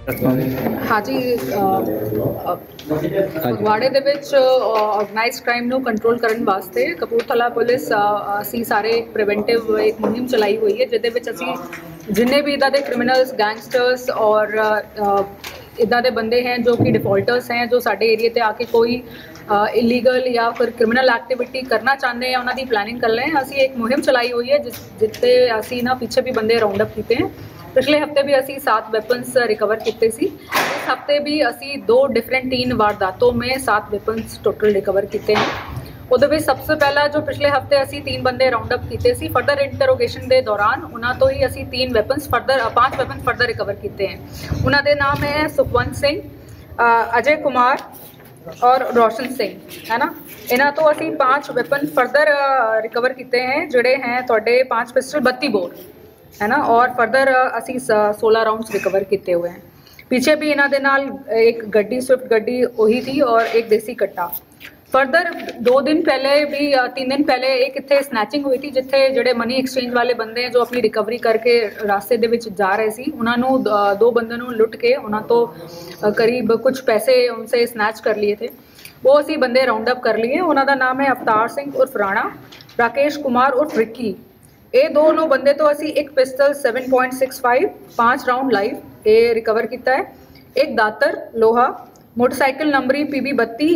हाँ जी, ਫਗਵਾੜੇ ਦੇ ਵਿੱਚ ਆਰਗੇਨਾਈਜ਼ਡ ਕ੍ਰਾਈਮ ਨੂੰ ਕੰਟਰੋਲ ਕਰਨ ਵਾਸਤੇ ਕਪੂਰਥਲਾ ਪੁਲਿਸ ਅਸੀਂ ਸਾਰੇ ਪ੍ਰੀਵੈਂਟਿਵ ਇੱਕ ਮੁਹਿੰਮ ਚਲਾਈ ਹੋਈ ਹੈ, ਜਿਹਦੇ ਵਿੱਚ ਅਸੀਂ ਜਿੰਨੇ ਵੀ ਇੱਦਾਂ ਦੇ ਕ੍ਰਿਮੀਨਲਸ, ਗੈਂਗਸਟਰਸ ਔਰ ਇੱਦਾਂ ਦੇ ਬੰਦੇ हैं जो कि डिफॉल्टर्स हैं, जो साडे एरिए ते आके कोई इलीगल या फिर क्रिमिनल एक्टिविटी करना चाहते हैं, उन्होंने प्लैनिंग कर रहे हैं। असी एक मुहिम चलाई हुई है जिसते असी ना पीछे भी बंदे राउंड अप किए हैं। पिछले हफ्ते भी असी 7 वेपन्स रिकवर किए सी। इस हफ्ते भी असी 2 डिफरेंट 3 वारदातों में 7 वेपन्स टोटल रिकवर किए हैं। ਉਹਦੇ ਵਿੱਚ ਸਭ ਤੋਂ ਪਹਿਲਾਂ ਜੋ ਪਿਛਲੇ ਹਫਤੇ ਅਸੀਂ 3 ਬੰਦੇ ਰਾਉਂਡ ਅਪ ਕੀਤੇ ਸੀ, ਫਰਦਰ ਇੰਟਰੋਗੇਸ਼ਨ ਦੇ ਦੌਰਾਨ ਉਹਨਾਂ ਤੋਂ ਹੀ ਅਸੀਂ 5 ਵੈਪਨਸ ਫਰਦਰ ਰਿਕਵਰ ਕੀਤੇ ਹਨ। ਉਹਨਾਂ ਦੇ ਨਾਮ ਹੈ ਸੁਖਵੰਤ ਸਿੰਘ, ਅਜੇ ਕੁਮਾਰ ਔਰ ਰੋਸ਼ਨ ਸਿੰਘ, ਹੈ ਨਾ। ਇਹਨਾਂ ਤੋਂ ਅਸੀਂ 5 ਵੈਪਨ ਫਰਦਰ ਰਿਕਵਰ ਕੀਤੇ हैं, ਜਿਹੜੇ ਹੈ ਤੁਹਾਡੇ 5 ਪਿਸਟਲ 32 बोर, है ना। और फर्दर ਅਸੀਂ 16 राउंड्स रिकवर किए हुए हैं। पीछे भी इन्हों के नाल एक गड्डी, स्विफ्ट गड्डी वही थी और एक देसी कट्टा। फर्दर 2 दिन पहले भी 3 दिन पहले एक इत्थे स्नैचिंग हुई थी, जिथे जोड़े मनी एक्सचेंज वाले बंदे हैं जो अपनी रिकवरी करके रास्ते दे विच जा रहे सी, उन्होंने 2 बंदों को लुट के उन्होंने तो करीब कुछ पैसे उनसे स्नैच कर लिए थे। वो असी बंदे राउंड अप कर लिए। उन्होंने नाम है अवतार सिंह उर्फ राणा, राकेश कुमार उर्फ रिक्की। ये दोनों बंदे तो असी एक पिस्टल 7.65 5 राउंड लाइव ये रिकवर किया है। एक दातर लोहा, मोटरसाइकिल नंबरी PB 32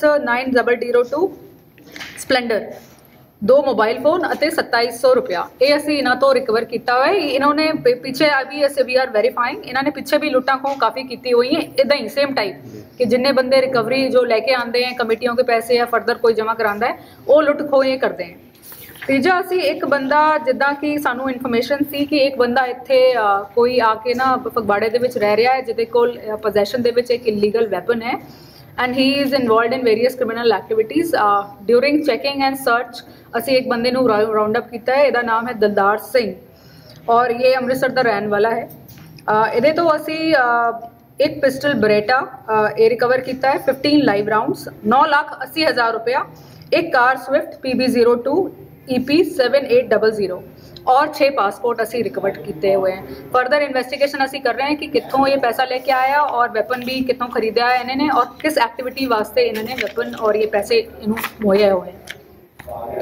S9002 Splendor, 2 mobile phone और 2700 रुपया ये असी इन्हों तो रिकवर किया हुआ है। इन्होंने पीछे अभी वी आर वेरीफाइंग, इन्होंने पीछे भी लुटा खो काफ़ी की हुई है इदा ही सेम टाइप कि जिन्ने बंदे रिकवरी जो लैके आते हैं कमेटियों के पैसे या फर्दर कोई जमा कराता है वो लुट खो ये करते हैं। तीजा असी एक बंदा जिदा कि सानू इन्फॉर्मेशन सी कि एक बंदा इत्थे कोई आके ना फगवाड़े दे विच रह रहा है, जिहदे कोल पोजैशन दे विच एक इलीगल वैपन है and he is involved in various criminal activities. During checking and search असी एक बंदे नू राउंड अप किया है। इहदा नाम है दलदार सिंह और ये अमृतसर का रहने वाला है। इहदे तो असी एक पिस्टल बरेटा ये रिकवर किया है, 15 लाइव राउंड्स, 9,80,000 रुपया, एक कार स्विफ्ट PB 02 EP 7800 और 6 पासपोर्ट असी रिकवर किए हुए हैं। फर्दर इन्वेस्टिगेशन असी कर रहे हैं कि कितों ये पैसा लेके आया और वेपन भी कितों खरीदा है इन्होंने और किस एक्टिविटी वास्ते इन्होंने वेपन और ये पैसे इन्हों मुहैया हुए हैं।